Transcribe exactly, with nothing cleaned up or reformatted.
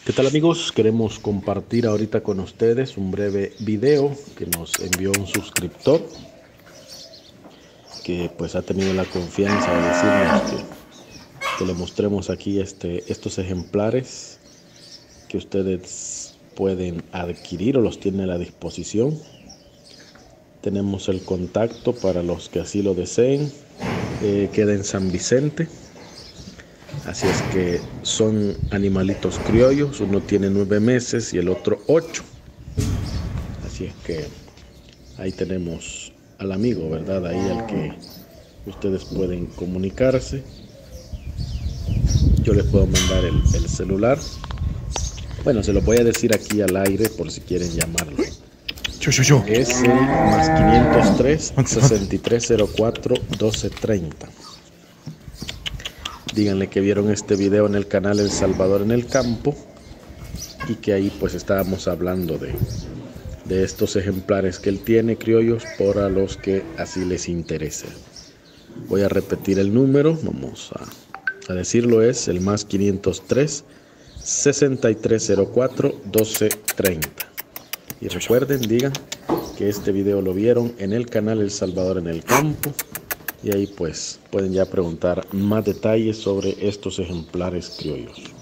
¿Qué tal, amigos? Queremos compartir ahorita con ustedes un breve video que nos envió un suscriptor que pues ha tenido la confianza de decirnos que, que le mostremos aquí este, estos ejemplares que ustedes pueden adquirir o los tienen a la disposición. Tenemos el contacto para los que así lo deseen. Eh, queda en San Vicente. Así es que son animalitos criollos, uno tiene nueve meses y el otro ocho. Así es que ahí tenemos al amigo, ¿verdad? Ahí al que ustedes pueden comunicarse. Yo les puedo mandar el, el celular. Bueno, se lo voy a decir aquí al aire por si quieren llamarlo. Yo, yo, yo. Es el más quinientos tres, sesenta y tres cero cuatro, doce treinta. Díganle que vieron este video en el canal El Salvador en el Campo y que ahí pues estábamos hablando de, de estos ejemplares que él tiene criollos para los que así les interese. Voy a repetir el número, vamos a, a decirlo, es el más quinientos tres, sesenta y tres cero cuatro, doce treinta. Y recuerden, digan que este video lo vieron en el canal El Salvador en el Campo. Y ahí pues pueden ya preguntar más detalles sobre estos ejemplares criollos.